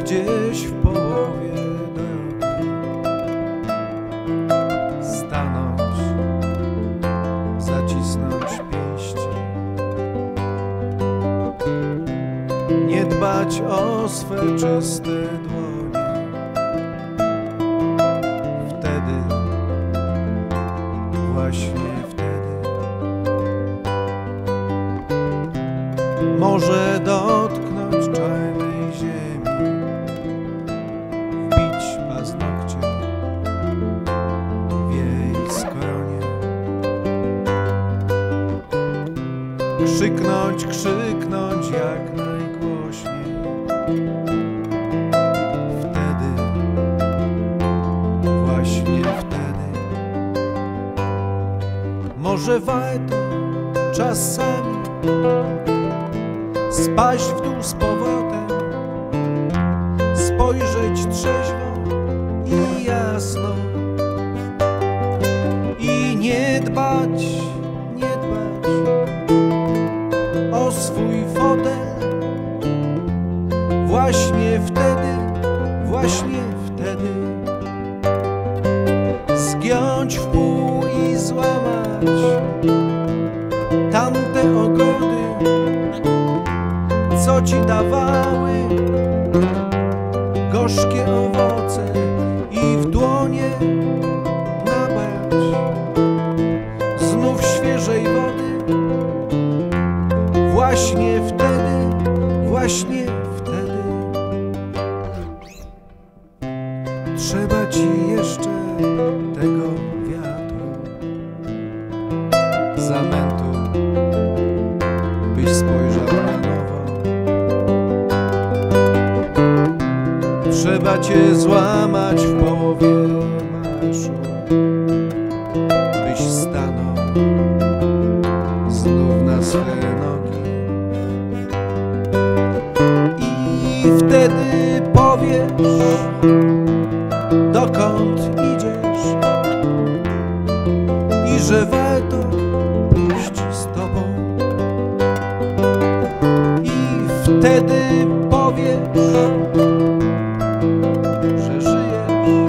gdzieś w połowie drogi stanąć, zacisnąć pięści, nie dbać o swe czyste dłonie. Wtedy, właśnie wtedy, może dotknąć czarnej ziemi, wbić paznokcie w jej skronie, krzyknąć, krzyknąć jak najgłośniej. Wtedy, właśnie wtedy, może warto czasami spaść w dół z powrotem, spojrzeć trzeźwo i jasno i nie dbać o swój fotel. Właśnie wtedy zgiąć w pół i złamać tamte ogrody, co ci dawały gorzkie owoce, i w dłonie nabrać znów świeżej wody. Właśnie wtedy trzeba ci jeszcze tego wiatru, zamętu, byś spojrzał na nowo. Trzeba cię złamać w połowie marszu, byś stanął znów na swe nogi. I wtedy powiesz, dokąd idziesz i że warto pójść z tobą. I wtedy powiesz, że żyjesz.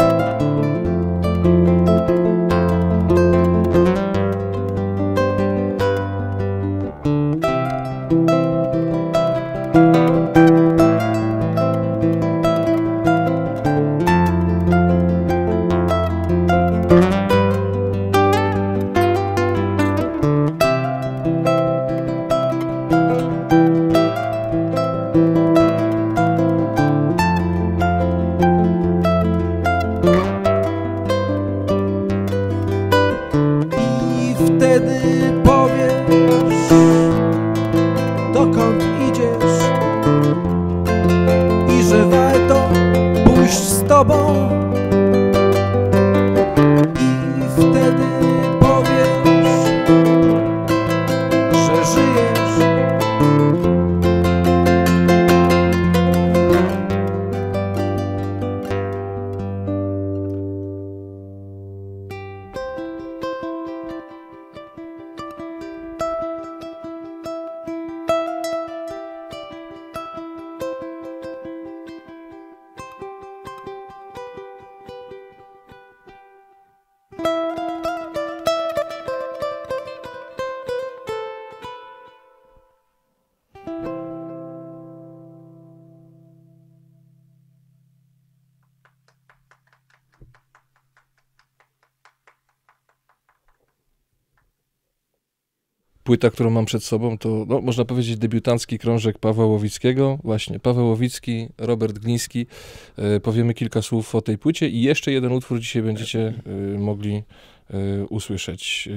Wtedy powiesz, dokąd idziesz i że warto pójść z tobą. I wtedy powiesz, że żyjesz. Płyta, którą mam przed sobą, to no, można powiedzieć debiutancki krążek Pawła Łowickiego. Właśnie, Paweł Łowicki, Robert Gliński. Powiemy kilka słów o tej płycie i jeszcze jeden utwór dzisiaj będziecie mogli usłyszeć.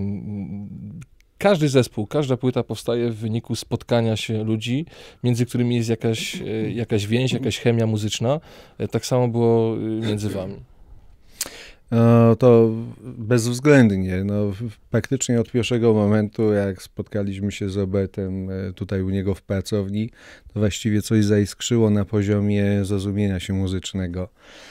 Każdy zespół, każda płyta powstaje w wyniku spotkania się ludzi, między którymi jest jakaś więź, jakaś chemia muzyczna. Tak samo było między wami. To bezwzględnie. No, praktycznie od pierwszego momentu, jak spotkaliśmy się z Robertem tutaj u niego w pracowni, to właściwie coś zaiskrzyło na poziomie zrozumienia się muzycznego.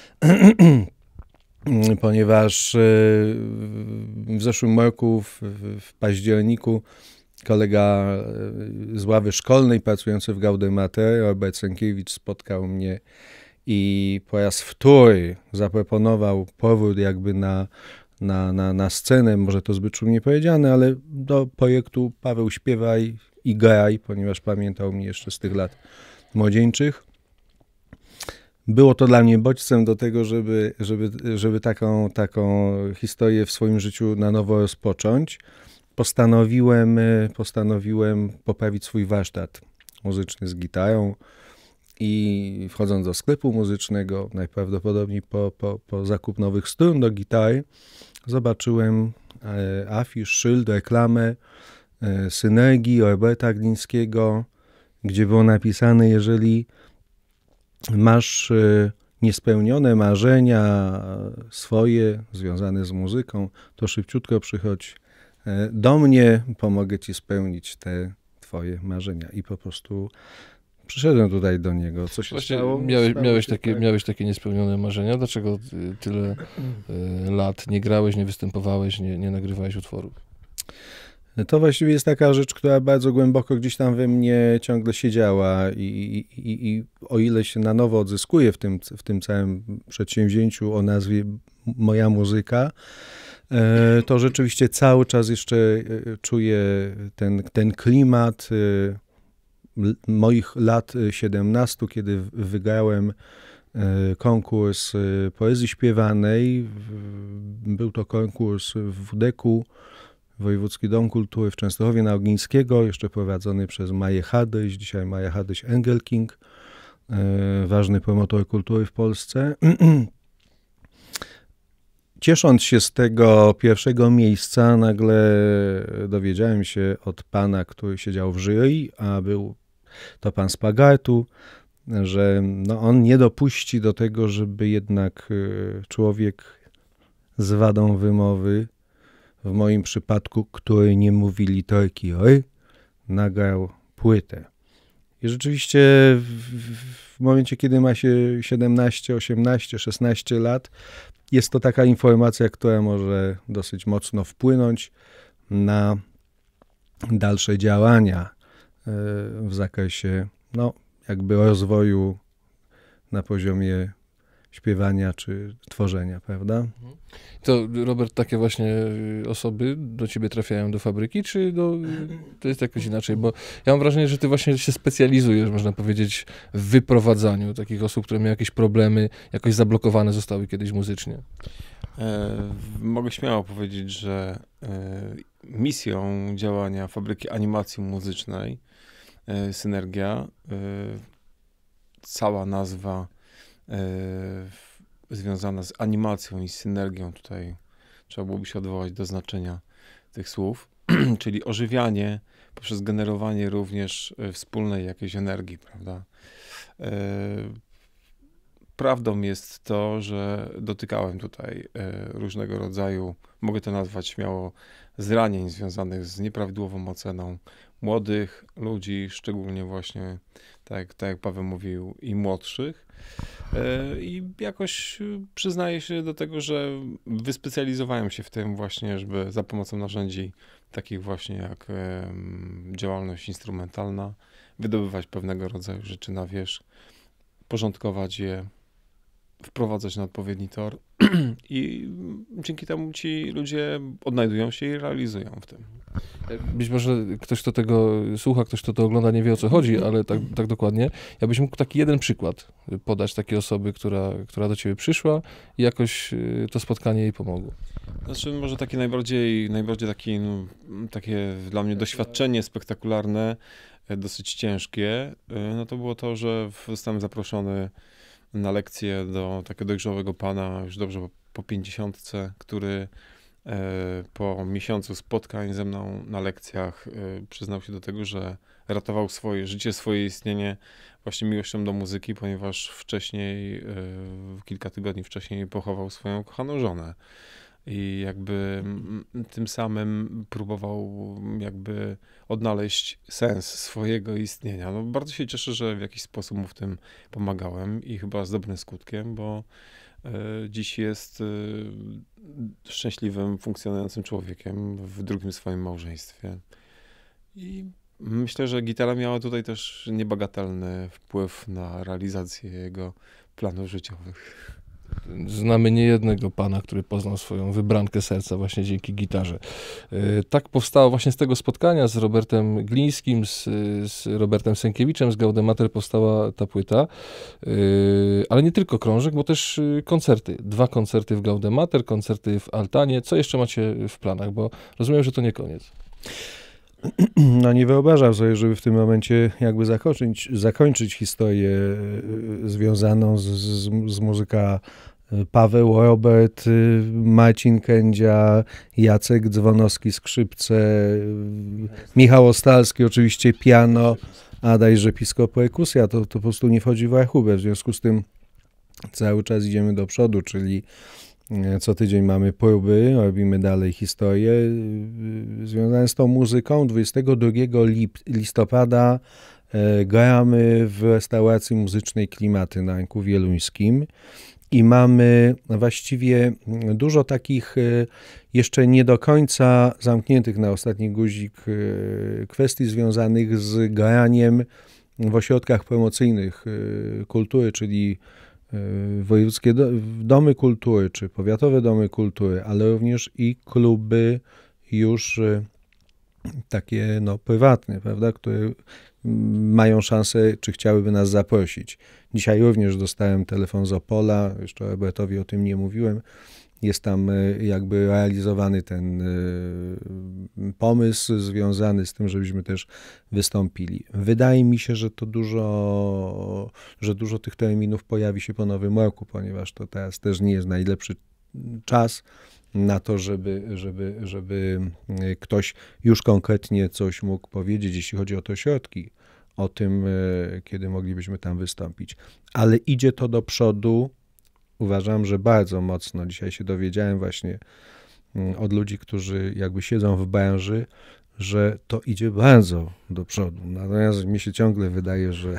Ponieważ w zeszłym roku, w październiku, kolega z ławy szkolnej pracujący w Gaudemater, Robert Sękiewicz, spotkał mnie i po raz wtóry zaproponował powrót jakby na scenę, może to zbyt szumnie powiedziane, ale do projektu Paweł śpiewaj i graj, ponieważ pamiętał mnie jeszcze z tych lat młodzieńczych. Było to dla mnie bodźcem do tego, żeby taką historię w swoim życiu na nowo rozpocząć. Postanowiłem poprawić swój warsztat muzyczny z gitarą i wchodząc do sklepu muzycznego, najprawdopodobniej po zakup nowych strun do gitary, zobaczyłem afisz, szyld, reklamę Synergii Roberta Glińskiego, gdzie było napisane: jeżeli masz niespełnione marzenia swoje związane z muzyką, to szybciutko przychodź do mnie, pomogę ci spełnić te twoje marzenia. I po prostu przyszedłem tutaj do niego. Co się Właśnie stało? miałeś takie niespełnione marzenia? Dlaczego tyle lat nie grałeś, nie występowałeś, nie nagrywałeś utworów? To właściwie jest taka rzecz, która bardzo głęboko gdzieś tam we mnie ciągle siedziała i o ile się na nowo odzyskuję w tym całym przedsięwzięciu o nazwie Moja Muzyka, to rzeczywiście cały czas jeszcze czuję ten klimat moich lat 17, kiedy wygrałem konkurs poezji śpiewanej. Był to konkurs w WDK-u, Wojewódzki Dom Kultury w Częstochowie na Ogińskiego, jeszcze prowadzony przez Maję Hadyś, dzisiaj Maja Hadyś Engelking, ważny promotor kultury w Polsce. Ciesząc się z tego pierwszego miejsca, nagle dowiedziałem się od pana, który siedział w jury, a był to pan z Pagartu, że no on nie dopuści do tego, żeby jednak człowiek z wadą wymowy, w moim przypadku, który nie mówi literki R, nagrał płytę. I rzeczywiście w momencie, kiedy ma się 17, 18, 16 lat, jest to taka informacja, która może dosyć mocno wpłynąć na dalsze działania w zakresie no, jakby rozwoju na poziomie śpiewania czy tworzenia, prawda? To, Robert, takie właśnie osoby do ciebie trafiają do fabryki, czy to jest jakoś inaczej? Bo ja mam wrażenie, że ty właśnie się specjalizujesz, można powiedzieć, w wyprowadzaniu takich osób, które miały jakieś problemy, jakoś zablokowane zostały kiedyś muzycznie. Mogę śmiało powiedzieć, że misją działania Fabryki Animacji Muzycznej Synergia, cała nazwa związana z animacją i synergią, tutaj trzeba byłoby się odwołać do znaczenia tych słów, czyli ożywianie poprzez generowanie również wspólnej jakiejś energii, prawda? Prawdą jest to, że dotykałem tutaj różnego rodzaju, mogę to nazwać śmiało, zranień związanych z nieprawidłową oceną młodych ludzi, szczególnie właśnie, tak jak Paweł mówił, i młodszych. I jakoś przyznaję się do tego, że wyspecjalizowałem się w tym właśnie, żeby za pomocą narzędzi takich właśnie jak działalność instrumentalna wydobywać pewnego rodzaju rzeczy na wierzch, porządkować je, wprowadzać na odpowiedni tor i dzięki temu ci ludzie odnajdują się i realizują w tym. Być może ktoś, kto tego słucha, ktoś, kto to ogląda, nie wie, o co chodzi, ale tak dokładnie. Ja byś mógł taki jeden przykład podać takiej osoby, która do ciebie przyszła i jakoś to spotkanie jej pomogło. Znaczy, może takie najbardziej takie dla mnie doświadczenie spektakularne, dosyć ciężkie, no to było to, że zostałem zaproszony na lekcję do takiego dojrzałego pana, już dobrze po 50, który po miesiącu spotkań ze mną na lekcjach przyznał się do tego, że ratował swoje życie, swoje istnienie właśnie miłością do muzyki, ponieważ wcześniej, kilka tygodni wcześniej pochował swoją kochaną żonę. I jakby tym samym próbował jakby odnaleźć sens swojego istnienia. No, bardzo się cieszę, że w jakiś sposób mu w tym pomagałem i chyba z dobrym skutkiem, bo dziś jest szczęśliwym, funkcjonującym człowiekiem w drugim swoim małżeństwie. I Myślę, że gitara miała tutaj też niebagatelny wpływ na realizację jego planów życiowych. Znamy niejednego pana, który poznał swoją wybrankę serca właśnie dzięki gitarze. Tak powstało właśnie z tego spotkania z Robertem Glińskim, z Robertem Sękiewiczem, z Gaudemater powstała ta płyta. Ale nie tylko krążek, bo też koncerty. 2 koncerty w Gaudemater, koncerty w Altanie. Co jeszcze macie w planach? Bo rozumiem, że to nie koniec. No nie wyobrażam sobie, żeby w tym momencie jakby zakończyć historię związaną z muzyką Paweł, Robert, Marcin Kędzia, Jacek Dzwonowski skrzypce, Michał Ostalski oczywiście piano, Adaś Rzepisko perkusja, to po prostu nie wchodzi w rachubę. W związku z tym cały czas idziemy do przodu, czyli co tydzień mamy próby, robimy dalej historię związane z tą muzyką. 22 listopada gramy w restauracji muzycznej Klimaty na Rynku Wieluńskim i mamy właściwie dużo takich jeszcze nie do końca zamkniętych na ostatni guzik kwestii związanych z graniem w ośrodkach promocyjnych kultury, czyli wojewódzkie domy kultury, czy powiatowe domy kultury, ale również i kluby już takie prywatne, prawda, które mają szansę, czy chciałyby nas zaprosić. Dzisiaj również dostałem telefon z Opola, jeszcze Robertowi o tym nie mówiłem. Jest tam jakby realizowany ten pomysł związany z tym, żebyśmy też wystąpili. Wydaje mi się, że to dużo tych terminów pojawi się po Nowym Roku, ponieważ to teraz też nie jest najlepszy czas na to, żeby ktoś już konkretnie coś mógł powiedzieć, jeśli chodzi o te środki, o tym, kiedy moglibyśmy tam wystąpić. Ale idzie to do przodu. Uważam, że bardzo mocno. Dzisiaj się dowiedziałem właśnie od ludzi, którzy jakby siedzą w branży, że to idzie bardzo do przodu. Natomiast mi się ciągle wydaje, że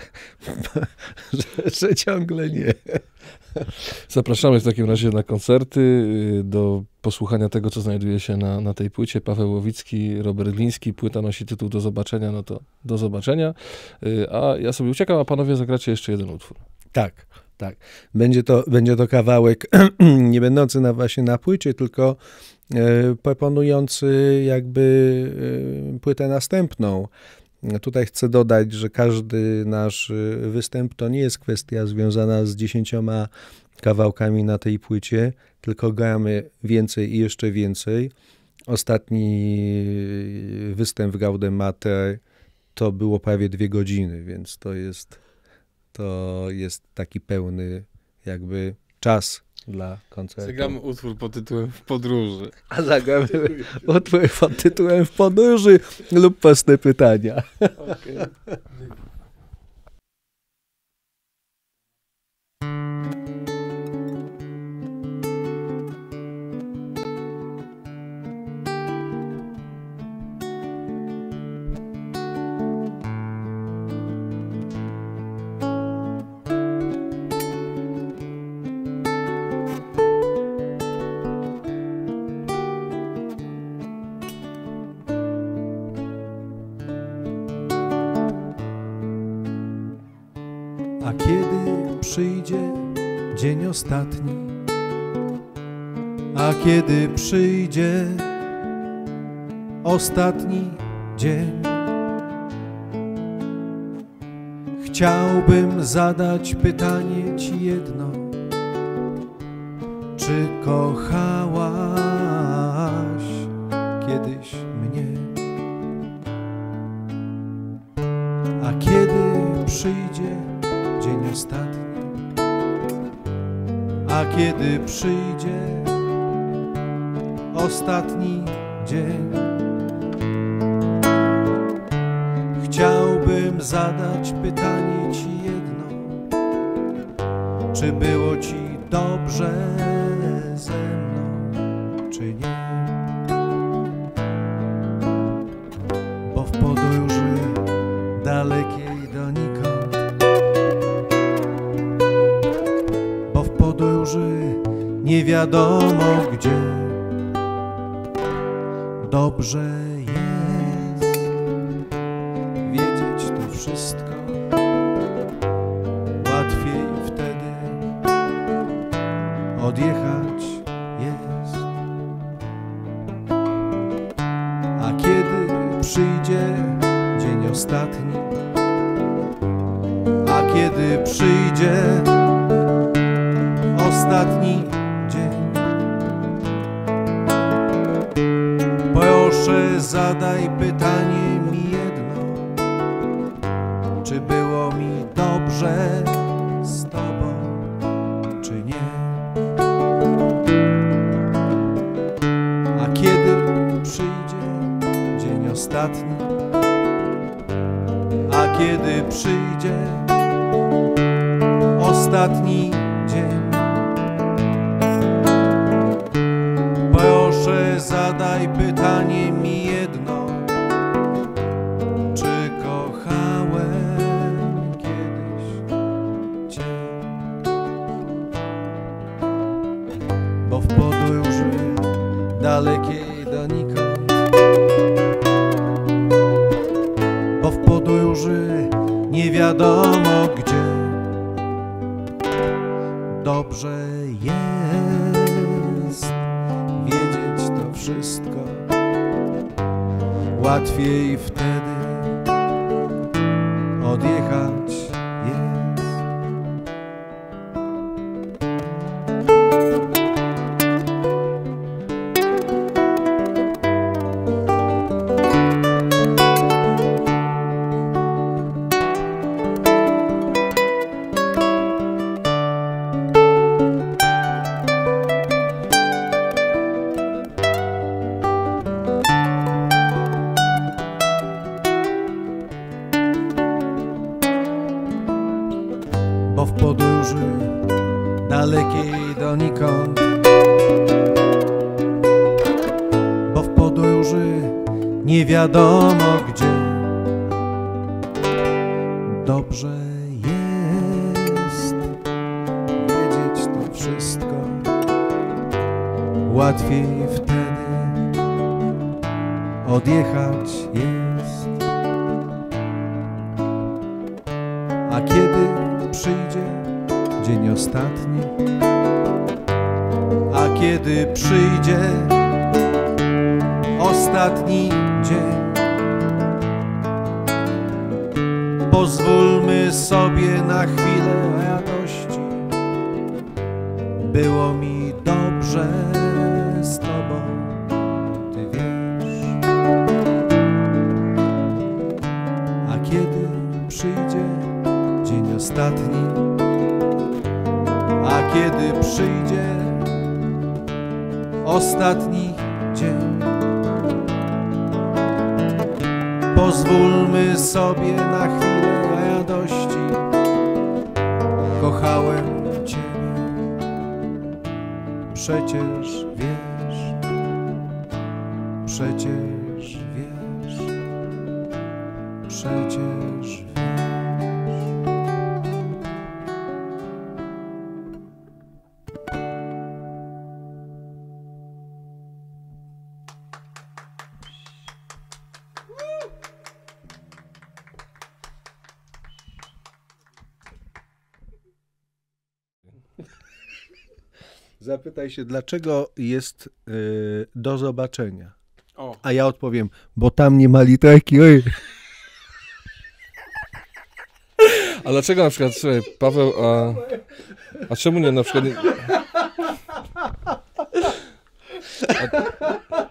ciągle nie. Zapraszamy w takim razie na koncerty, do posłuchania tego, co znajduje się na tej płycie. Paweł Łowicki, Robert Gliński, płyta nosi tytuł Do zobaczenia, no to do zobaczenia. A ja sobie uciekam, a panowie zagracie jeszcze jeden utwór. Tak. Będzie to kawałek nie będący właśnie na płycie, tylko proponujący jakby płytę następną. Tutaj chcę dodać, że każdy nasz występ to nie jest kwestia związana z 10 kawałkami na tej płycie, tylko gramy więcej i jeszcze więcej. Ostatni występ w Gaudemater to było prawie 2 godziny, więc to jest taki pełny jakby czas dla koncertu. Zagramy utwór pod tytułem W podróży. A zagramy utwór pod tytułem W podróży lub proste pytania. Okay. A kiedy przyjdzie dzień ostatni, a kiedy przyjdzie ostatni dzień, chciałbym zadać pytanie ci jedno: czy kochałaś kiedyś mnie? A kiedy przyjdzie dzień ostatni, a kiedy przyjdzie ostatni dzień, chciałbym zadać pytanie ci jedno: czy było ci dobrze ze mną, czy nie? Bo w podróży dalekiej donikąd, bo w podróży nie wiadomo gdzie, dobrze jest odjechać jest. A kiedy przyjdzie dzień ostatni, a kiedy przyjdzie ostatni dzień, proszę zadaj pytanie mi jedno: czy było mi dobrze z tobą, czy nie? A kiedy przyjdzie dzień ostatni, a kiedy przyjdzie ostatni dzień, proszę zadaj pytanie mi jedno: czy kochałem kiedyś cię? Bo w podróży dalekiej donikąd, bo w podróży nie wiadomo gdzie, dobrze jest wiedzieć to wszystko. Łatwiej wtedy odjechać jest. Bo w podróży dalekiej donikąd, bo w podróży nie wiadomo gdzie, dobrze jest wiedzieć to wszystko. Łatwiej wtedy odjechać jest. A kiedy przyjdzie dzień ostatni, a kiedy przyjdzie ostatni dzień, pozwólmy sobie na chwilę radości. Było mi dobrze z tobą, ty wiesz. A kiedy przyjdzie dzień ostatni, a kiedy przyjdzie ostatni dzień, pozwólmy sobie na chwilę radości. Kochałem ciebie, przecież wiesz, przecież wiesz, przecież wiesz. Zapytaj się, dlaczego jest do zobaczenia. O. A ja odpowiem, bo tam nie ma literki. Oj. A dlaczego na przykład, słuchaj, Paweł, a czemu nie na przykład...